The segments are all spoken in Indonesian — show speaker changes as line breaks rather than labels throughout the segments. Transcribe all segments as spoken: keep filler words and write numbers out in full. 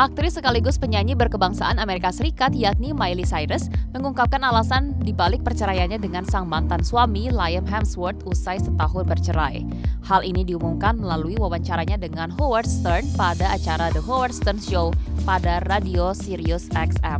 Aktris sekaligus penyanyi berkebangsaan Amerika Serikat yakni Miley Cyrus mengungkapkan alasan dibalik perceraiannya dengan sang mantan suami Liam Hemsworth usai setahun bercerai. Hal ini diumumkan melalui wawancaranya dengan Howard Stern pada acara The Howard Stern Show pada radio Sirius X M.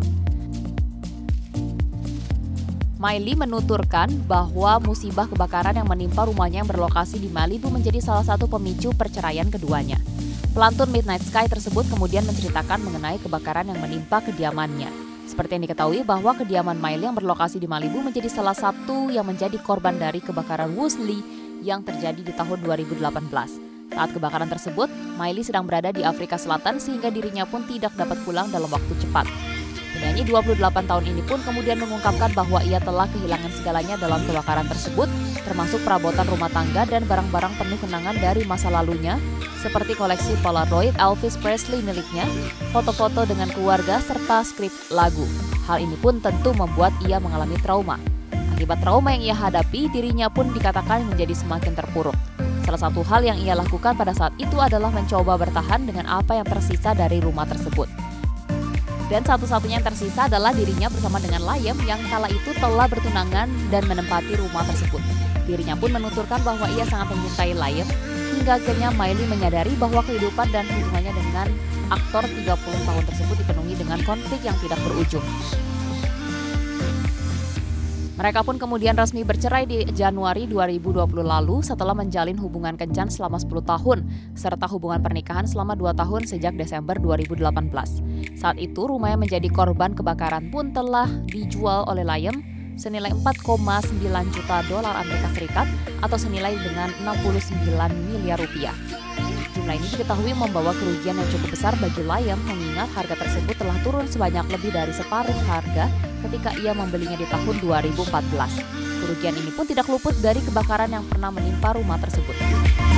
Miley menuturkan bahwa musibah kebakaran yang menimpa rumahnya yang berlokasi di Malibu menjadi salah satu pemicu perceraian keduanya. Pelantun Midnight Sky tersebut kemudian menceritakan mengenai kebakaran yang menimpa kediamannya. Seperti yang diketahui bahwa kediaman Miley yang berlokasi di Malibu menjadi salah satu yang menjadi korban dari kebakaran Woolsey yang terjadi di tahun dua ribu delapan belas. Saat kebakaran tersebut, Miley sedang berada di Afrika Selatan sehingga dirinya pun tidak dapat pulang dalam waktu cepat. Penyanyi dua puluh delapan tahun ini pun kemudian mengungkapkan bahwa ia telah kehilangan segalanya dalam kebakaran tersebut, termasuk perabotan rumah tangga dan barang-barang penuh kenangan dari masa lalunya, seperti koleksi Polaroid Elvis Presley miliknya, foto-foto dengan keluarga, serta skrip lagu. Hal ini pun tentu membuat ia mengalami trauma. Akibat trauma yang ia hadapi, dirinya pun dikatakan menjadi semakin terpuruk. Salah satu hal yang ia lakukan pada saat itu adalah mencoba bertahan dengan apa yang tersisa dari rumah tersebut. Dan satu-satunya yang tersisa adalah dirinya bersama dengan Liam yang kala itu telah bertunangan dan menempati rumah tersebut. Dirinya pun menuturkan bahwa ia sangat mencintai Liam, hingga akhirnya Miley menyadari bahwa kehidupan dan hubungannya dengan aktor tiga puluh tahun tersebut dipenuhi dengan konflik yang tidak berujung. Mereka pun kemudian resmi bercerai di Januari dua ribu dua puluh lalu setelah menjalin hubungan kencan selama sepuluh tahun, serta hubungan pernikahan selama dua tahun sejak Desember dua ribu delapan belas. Saat itu rumah yang menjadi korban kebakaran pun telah dijual oleh Liam senilai empat koma sembilan juta dolar Amerika Serikat atau senilai dengan enam puluh sembilan miliar rupiah. Jumlah ini diketahui membawa kerugian yang cukup besar bagi Liam mengingat harga tersebut telah turun sebanyak lebih dari separuh harga ketika ia membelinya di tahun dua ribu empat belas. Kerugian ini pun tidak luput dari kebakaran yang pernah menimpa rumah tersebut.